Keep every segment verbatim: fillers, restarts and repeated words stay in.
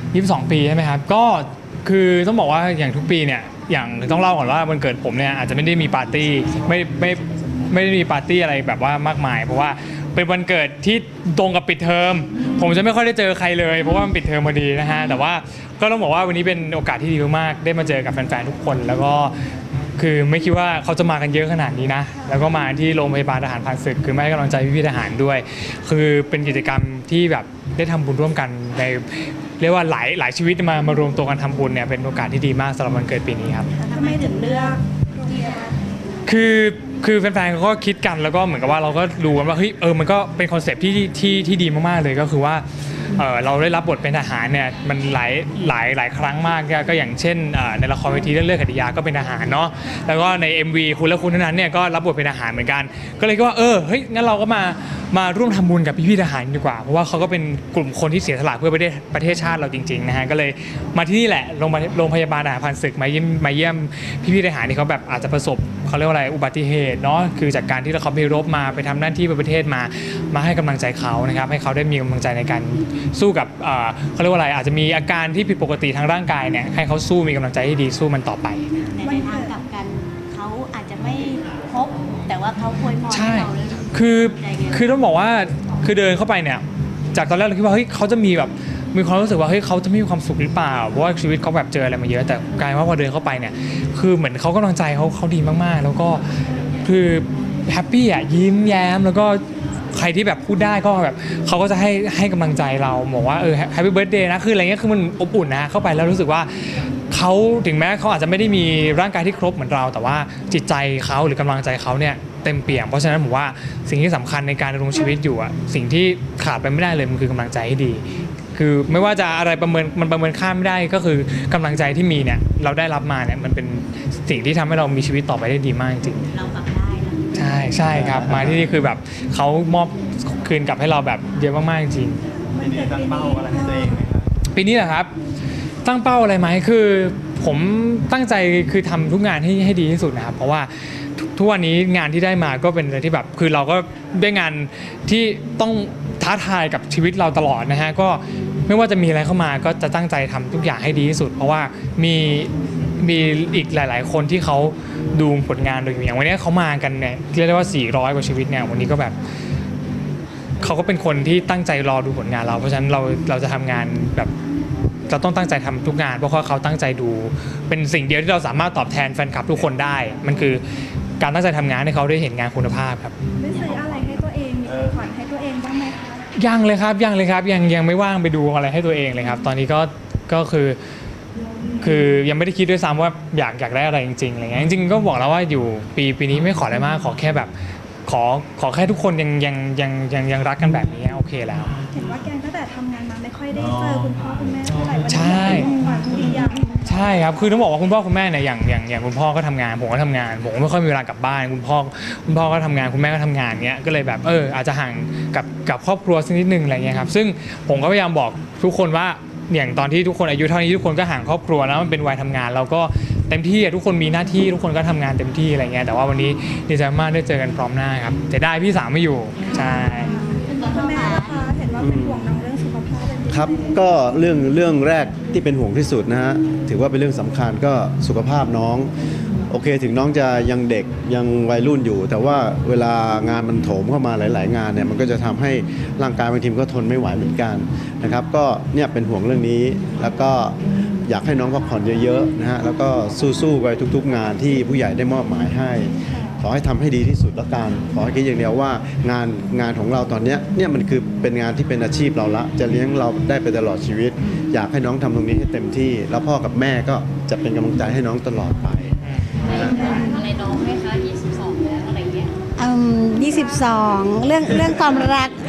ยี่สิบสองปีใช่ไหมครับก็คือต้องบอกว่าอย่างทุกปีเนี่ยอย่างต้องเล่าก่อนว่าวันเกิดผมเนี่ยอาจจะไม่ได้มีปาร์ตี้ไม่ไม่ไม่ได้มีปาร์ตี้อะไรแบบว่ามากมายเพราะว่าเป็นวันเกิดที่ตรงกับปิดเทอมผมจะไม่ค่อยได้เจอใครเลยเพราะว่ามันปิดเทอมพอดีนะฮะแต่ว่าก็ต้องบอกว่าวันนี้เป็นโอกาสที่ดีมากๆได้มาเจอกับแฟนๆทุกคนแล้วก็คือไม่คิดว่าเขาจะมากันเยอะขนาดนี้นะแล้วก็มาที่โรงพยาบาลทหารผ่านศึกคือมาให้กำลังใจพี่ๆทหารด้วยคือเป็นกิจกรรมที่แบบได้ทำบุญร่วมกันในเรียกว่าหลายหลายชีวิตมามารวมตัวกันทำบุญเนี่ยเป็นโอกาสที่ดีมากสำหรับวันเกิดปีนี้ครับทำไมถึงเลือกคือคือแฟนๆเขาก็คิดกันแล้วก็เหมือนกับว่าเราก็รู้กันว่าเฮ้ยเออมันก็เป็นคอนเซปต์ที่ที่ที่ดีมากๆเลยก็คือว่าเออเราได้รับบทเป็นทหารเนี่ยมันหลายหลายหลายครั้งมากก็อย่างเช่นในละครเวทีเรื่องเลือดขัตติยาก็เป็นทหารเนาะแล้วก็ใน เอ็ม วี คุณและคุณเท่านั้นเนี่ยก็รับบทเป็นทหารเหมือนกันก็เลยก็ว่าเออเฮ้ยงั้นเราก็มามาร่วมทำบุญกับพี่ๆทหารดีกว่าเพราะว่าเขาก็เป็นกลุ่มคนที่เสียสละเพื่อประเทศประเทศชาติเราจริงๆนะฮะก็เลยมาที่นี่แหละโรงโรงพยาบาลทหารผ่านศึกมาเยี่ยมมาเยี่ยมพี่ๆทหารที่เขาแบบอาจจะประสบเขาเรียกว่าอะไรอุบัติเหตุเนาะคือจากการที่เขาไปรบมาไปทำหน้าที่ประเทศมามาให้กำลังใจเขานะครับให้เขาได้มีกำลังใจในการสู้กับเขาเรียกว่าอะไรอาจจะมีอาการที่ผิดปกติทางร่างกายเนี่ยให้เขาสู้มีกำลังใจที่ดีสู้มันต่อไปในทางกลับกันเขาอาจจะไม่พบแต่ว่าเขาควยพรให้เราเลยคือคือต้องบอกว่าคือเดินเข้าไปเนี่ยจากตอนแรกเราคิดว่าเฮ้ยเขาจะมีแบบมีความรู้สึกว่าเฮ้ยเขาจะไม่มีความสุขหรือเปล่าเพราะว่าชีวิตเขาแบบเจออะไรมาเยอะแต่กลายว่าพอเดินเข้าไปเนี่ยคือเหมือนเขากำลังใจเขาเขาดีมากๆแล้วก็คือแฮปปี้อ่ะยิ้มแย้มแล้วก็ใครที่แบบพูดได้ก็แบบเขาก็จะให้ให้กำลังใจเราบอกว่าเออแฮปปี้เบิร์ธเดย์นะคืออะไรเงี้ยคือมันอบอุ่นนะเข้าไปแล้วรู้สึกว่าเขาถึงแม้เขาอาจจะไม่ได้มีร่างกายที่ครบเหมือนเราแต่ว่าจิตใจเขาหรือกำลังใจเขาเนี่ยเต็มเปี่ยมเพราะฉะนั้นผมว่าสิ่งที่สำคัญในการดำรงชีวิตอยู่อ่ะสิ่งที่ขาดไปไม่ได้เลยมันคือกำลังใจที่ดีคือไม่ว่าจะอะไรประเมินมันประเมินค่าไม่ได้ก็คือกำลังใจที่มีเนี่ยเราได้รับมาเนี่ยมันเป็นสิ่งที่ทำให้เรามีชีวิตต่อไปได้ดีมากจริงเรากลับได้ใช่ใช่ครับมาที่นี่คือแบบเขามอบคืนกลับให้เราแบบเยอะมากๆจริงปีนี้ตั้งเป้าอะไรให้ตัวเองไหมครับปีนี้เหรอครับตั้งเป้าอะไรไหมคือผมตั้งใจคือทำทุกงานให้ให้ดีที่สุดนะครับเพราะว่าทุกวันนี้งานที่ได้มาก็เป็นอะไรที่แบบคือเราก็ได้งานที่ต้องท้าทายกับชีวิตเราตลอดนะฮะก็ไม่ว่าจะมีอะไรเข้ามาก็จะตั้งใจทำทุกอย่างให้ดีที่สุดเพราะว่ามีมีอีกหลายๆคนที่เขาดูผลงานโดยอย่างวันนี้เขามากันเนี่ยเรียกได้ว่าสี่ร้อยกว่าชีวิตเนี่ยวันนี้ก็แบบเขาก็เป็นคนที่ตั้งใจรอดูผลงานเราเพราะฉะนั้นเราเราจะทำงานแบบเราต้องตั้งใจทำทุกงานเพราะว่าเขาตั้งใจดูเป็นสิ่งเดียวที่เราสามารถตอบแทนแฟนคลับทุกคนได้มันคือการตั้งใจทำงานให้เขาได้เห็นงานคุณภาพครับได้ซื้ออะไรให้ตัวเองมีของขวัญให้ตัวเองบ้างไหมคะยังเลยครับยังเลยครับยังยังไม่ว่างไปดูอะไรให้ตัวเองเลยครับตอนนี้ก็ก็คือคือยังไม่ได้คิดด้วยซ้ำว่าอยากอยากได้อะไรจริงๆอะไรเงี้ยจริงๆก็บอกแล้วว่าอยู่ปีปีนี้ไม่ขออะไรมากขอแค่แบบขอขอแค่ทุกคนยังยังยังยังยังรักกันแบบนี้โอเคแล้วเห็นว่าแกตั้งแต่ทำงานมาไม่ค่อยได้เจอคุณพ่อคุณแม่เท่าไหร่ใช่ดีอย่างใช่ครับคือต้องบอกว่าคุณพ่อคุณแม่เนี่ยอย่างอย่างอย่างคุณพ่อก็ทำงานผมก็ทำงานผมก็ไม่ค่อยมีเวลากลับบ้านคุณพ่อคุณพ่อก็ทำงานคุณแม่ก็ทำงานเงี้ยก็เลยแบบเอออาจจะห่างกับกับครอบครัวสักนิดนึงอะไรเงี้ยครับซึ่งผมก็พยายามบอกทุกคนว่าอย่างตอนที่ทุกคนอายุเท่านี้ทุกคนก็ห่างครอบครัวแล้วมันเป็นวัยทำงานเราก็เต็มที่ทุกคนมีหน้าที่ทุกคนก็ทำงานเต็มที่อะไรเงี้ยแต่ว่าวันนี้ดีใจมากได้เจอกันพร้อมหน้าครับแต่ได้พี่สาวไม่อยู่ใช่คุณแม่นะคะเห็นว่าเป็นห่วงน้องเรื่องสุขภาพครับก็เรื่องเรื่องแรกที่เป็นห่วงที่สุดนะฮะถือว่าเป็นเรื่องสำคัญก็สุขภาพน้องโอเคถึงน้องจะยังเด็กยังวัยรุ่นอยู่แต่ว่าเวลางานมันโถมเข้ามาหลายๆงานเนี่ยมันก็จะทำให้ร่างกายบางทีก็ทนไม่ไหวเหมือนกันนะครับก็เนี่ยเป็นห่วงเรื่องนี้แล้วก็อยากให้น้องพักผ่อนเยอะๆนะฮะแล้วก็สู้ๆไปทุกๆงานที่ผู้ใหญ่ได้มอบหมายให้ขอให้ทำให้ดีที่สุดละกันขอให้คิดอย่างเดียวว่างานงานของเราตอนนี้เนี่ยมันคือเป็นงานที่เป็นอาชีพเราละจะเลี้ยงเราได้ไปตลอดชีวิตอยากให้น้องทำตรงนี้ให้เต็มที่แล้วพ่อกับแม่ก็จะเป็นกำลังใจให้น้องตลอดไปอะไรน้องไหมคะยี่สิบสองแล้วอะไรเงี้ยอืมยี่สิบสองเรื่องเรื่องความรัก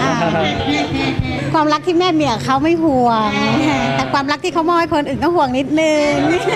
ความรักที่แม่มีกับเขาไม่ห่วงแต่ความรักที่เขามอบให้คนอื่นก็ห่วงนิดนึง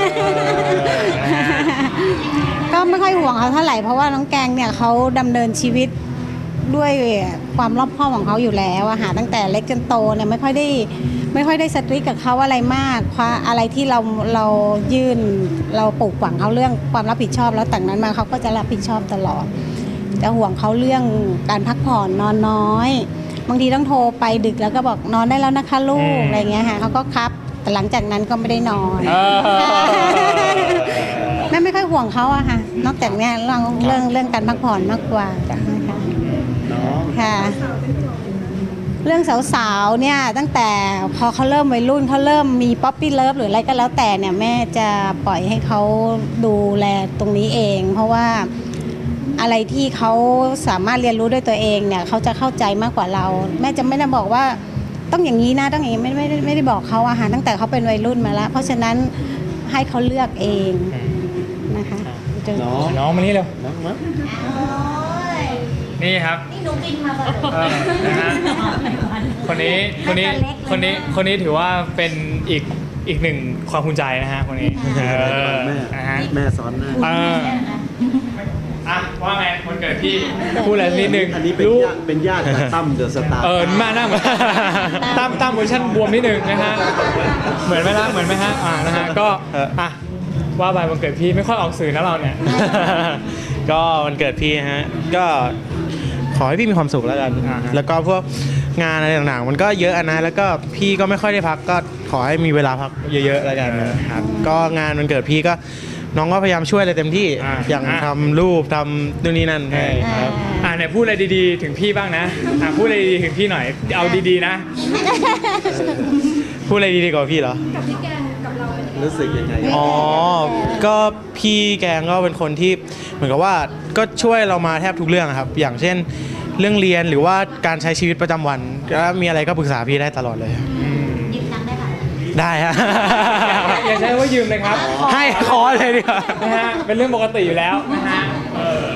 ก็ไม่ค่อยห่วงเขาเท่าไหร่เพราะว่าน้องแกงเนี่ยเขาดำเนินชีวิตด้วยความรอบคอบของเขาอยู่แล้วอะค่ะตั้งแต่เล็กจนโตเนี่ยไม่ค่อยได้ไม่ค่อยได้สตรีทกับเขาอะไรมากอะไรที่เราเรายื่นเราปลูกฝังเขาเรื่องความรับผิดชอบแล้วแต่งนั้นมาเขาก็จะรับผิดชอบตลอดจะห่วงเขาเรื่องการพักผ่อนนอนน้อยบางทีต้องโทรไปดึกแล้วก็บอกนอนได้แล้วนะคะลูกอะไรเงี้ยค่ะเขาก็ครับแต่หลังจากนั้นก็ไม่ได้นอนเออแม่ไม่ค่อยห่วงเขาอะค่ะ นอกจากเนี้ยเรื่องเรื่องเรื่องการพักผ่อนมากกว่านะคะน้องค่ะ เรื่องสาวๆเนี่ยตั้งแต่พอเขาเริ่มวัยรุ่นเขาเริ่มมีป๊อปปี้เลิฟหรืออะไรก็แล้วแต่เนี่ยแม่จะปล่อยให้เขาดูแลตรงนี้เอง เพราะว่าอะไรที่เขาสามารถเรียนรู้ด้วยตัวเองเนี่ยเขาจะเข้าใจมากกว่าเรา แม่จะไม่ได้บอกว่าต้องอย่างนี้นะต้องอย่างนี้ไม่ไม่ได้ไม่ได้บอกเขาอาหารตั้งแต่เขาเป็นวัยรุ่นมาแล้ว เพราะฉะนั้นให้เขาเลือกเองนะคะจะน้องน้องมานี่เร็วน้องมานี่ครับนี่หนูบินมาแบบเออนะฮะคนนี้คนนี้คนนี้คนนี้ถือว่าเป็นอีกอีกหนึ่งความภูมิใจนะฮะคนนี้เออแม่นะฮะแม่สอนนะเอออ่ะว่าไงวันเกิดพี่พูดอะไรนิดนึงอันนี้เป็นรู้ญาติเป็นญาติกับตั้มเดอะสตาร์เออมาหน้าเหมือนตั้มตั้มเวอร์ชันบวมนิดนึงนะฮะเหมือนไหมล่ะเหมือนไหมฮะอ่านะฮะก็อ่ะว่าไปวันเกิดพี่ไม่ค่อยออกสื่อนะเราเนี่ยก็วันเกิดพี่ฮะก็ขอให้พี่มีความสุขแล้วกันอ่าฮะแล้วก็พวกงานอะไรต่างๆมันก็เยอะนะแล้วก็พี่ก็ไม่ค่อยได้พักก็ขอให้มีเวลาพักเยอะๆแล้วกันนะครับก็งานวันเกิดพี่ก็น้องก็พยายามช่วยอะไรเต็มที่อ่าอย่างทำรูปทำนู่นนี่นั่นให้ครับอ่าเนี่ยพูดอะไรดีๆ ถึงพี่บ้างนะอ่าพูดอะไรดีๆถึงพี่หน่อยเอาดีๆนะพูดอะไรดีๆกว่าพี่เหรอรู้สึกยังไงอ๋อ ก็พี่แกงก็เป็นคนที่เหมือนกับว่าก็ช่วยเรามาแทบทุกเรื่องครับ อย่างเช่นเรื่องเรียนหรือว่าการใช้ชีวิตประจำวันก็มีอะไรก็ปรึกษาพี่ได้ตลอดเลยยืมตังค์ได้ป่ะได้ฮะอย่าใช้ว่ายืมเลยครับให้คอเลยดีกว่านะฮะเป็นเรื่องปกติอยู่แล้วนะฮะเออ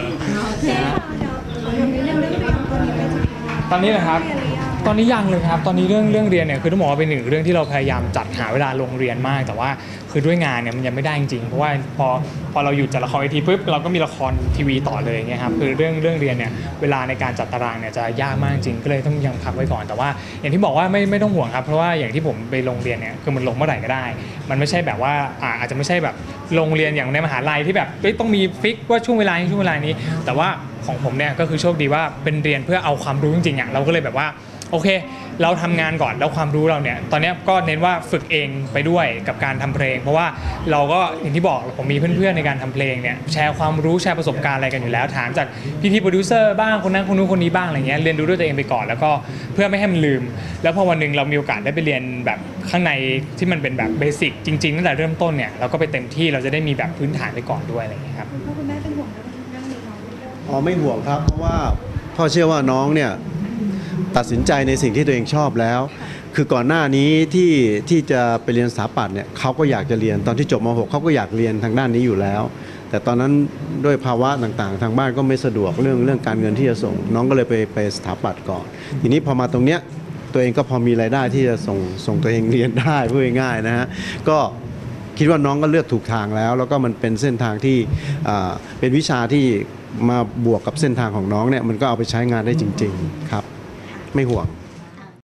ตอนนี้นะครับ ตอนนี้ยังเลยครับ ตอนนี้เรื่องเรื่องเรียนเนี่ยคือต้องบอกว่าเป็นหนึ่งเรื่องที่เราพยายามจัดหาเวลาลงเรียนมาก แต่ว่าคือด้วยงานเนี่ยมันยังไม่ได้จริงๆเพราะว่าพอพอเราหยุดจากละครเวทีปุ๊บเราก็มีละครทีวีต่อเลยเงี้ยครับคือเรื่องเรื่องเรียนเนี่ยเวลาในการจัดตารางเนี่ยจะยากมากจริงก็เลยต้องยังพักไว้ก่อนแต่ว่าอย่างที่บอกว่าไม่ไม่ต้องห่วงครับเพราะว่าอย่างที่ผมไปลงเรียนเนี่ยคือมันลงเมื่อไหร่ก็ได้ มันไม่ใช่แบบว่าอ่าอาจจะไม่ใช่แบบลงเรียนอย่างในมหาลัยที่แบบเอ้ยต้องมีฟิกว่าช่วงเวลานี้ช่วงเวลานี้ แต่ว่าของผมเนี่ยก็คือโชคดีว่าเป็นเรียนเพื่อเอาความรู้จริงๆอ่ะเราก็เลยแบบว่าโอเคเราทำงานก่อนแล้วความรู้เราเนี่ยตอนนี้ก็เน้นว่าฝึกเองไปด้วยกับการทำเพลง เพราะว่าเราก็อย่างที่บอกผมมีเพื่อนๆในการทำเพลงเนี่ยแชร์ความรู้แชร์ประสบการณ์อะไรกันอยู่แล้วถามจากพี่ๆโปรดิวเซอร์บ้างคนนั้นคนนู้นคนนี้บ้างอะไรเงี้ยเรียนรู้ด้วยตัวเองไปก่อนแล้วก็เพื่อไม่ให้มันลืม แล้วพอวันหนึ่งเรามีโอกาสได้ไปเรียนแบบข้างในที่มันเป็นแบบเบสิกจริงๆตั้งแต่เริ่มต้นเนี่ยเราก็ไปเต็มที่เราจะได้มีแบบพื้นฐานไปก่อนด้วยอะไรเงี้ยครับคุณพ่อคุณแม่เป็นห่วงเรื่องนี้น้องอ๋อไม่ห่วงครับเพราะว่าพ่อเชื่อว่าน้องเนี่ยตัดสินใจในสิ่งที่ตัวเองชอบแล้ว คือก่อนหน้านี้ที่ที่จะไปเรียนสถาปัตย์เนี่ยเขาก็อยากจะเรียนตอนที่จบม หกเขาก็อยากเรียนทางด้านนี้อยู่แล้ว แต่ตอนนั้นด้วยภาวะต่างๆ ทางบ้านก็ไม่สะดวกเรื่องเรื่องการเงินที่จะส่ง น้องก็เลยไปไปสถาปัตย์ก่อน ทีนี้พอมาตรงเนี้ยตัวเองก็พอมีรายได้ที่จะส่งส่งตัวเองเรียนได้พูดง่ายๆนะฮะก็คิดว่าน้องก็เลือกถูกทางแล้ว แล้วก็มันเป็นเส้นทางที่อ่าเป็นวิชาที่มาบวกกับเส้นทางของน้องเนี่ยมันก็เอาไปใช้งานได้จริง ๆ ครับ ไม่ห่วง